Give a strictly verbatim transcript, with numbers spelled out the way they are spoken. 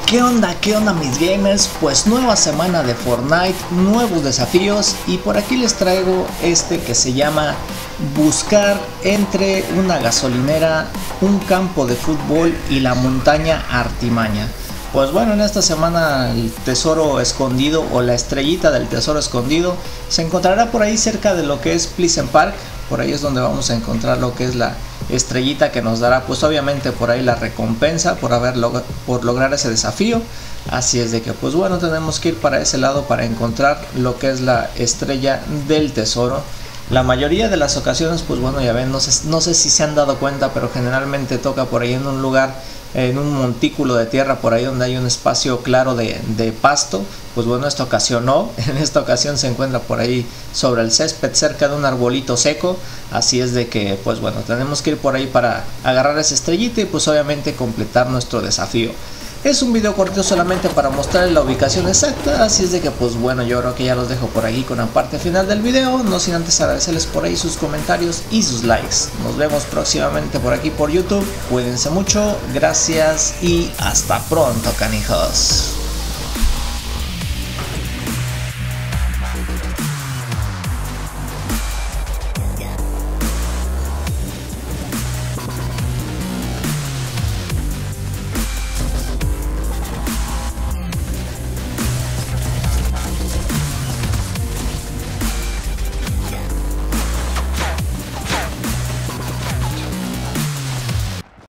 ¿Qué onda? ¿Qué onda mis gamers? Pues nueva semana de Fortnite, nuevos desafíos y por aquí les traigo este que se llama buscar entre una gasolinera, un campo de fútbol y la montaña Artimaña. Pues bueno, en esta semana el tesoro escondido o la estrellita del tesoro escondido se encontrará por ahí cerca de lo que es Pleasant Park. Por ahí es donde vamos a encontrar lo que es la estrellita que nos dará pues obviamente por ahí la recompensa por haber log por lograr ese desafío. Así es de que pues bueno, tenemos que ir para ese lado para encontrar lo que es la estrella del tesoro. La mayoría de las ocasiones pues bueno, ya ven, no sé, no sé si se han dado cuenta, pero generalmente toca por ahí en un lugar, en un montículo de tierra, por ahí donde hay un espacio claro de, de pasto. Pues bueno, esta ocasión no, en esta ocasión se encuentra por ahí sobre el césped cerca de un arbolito seco. Así es de que pues bueno, tenemos que ir por ahí para agarrar esa estrellita y pues obviamente completar nuestro desafío. Es un video corto solamente para mostrarles la ubicación exacta, así es de que pues bueno, yo creo que ya los dejo por aquí con la parte final del video, no sin antes agradecerles por ahí sus comentarios y sus likes. Nos vemos próximamente por aquí por YouTube, cuídense mucho, gracias y hasta pronto, canijos.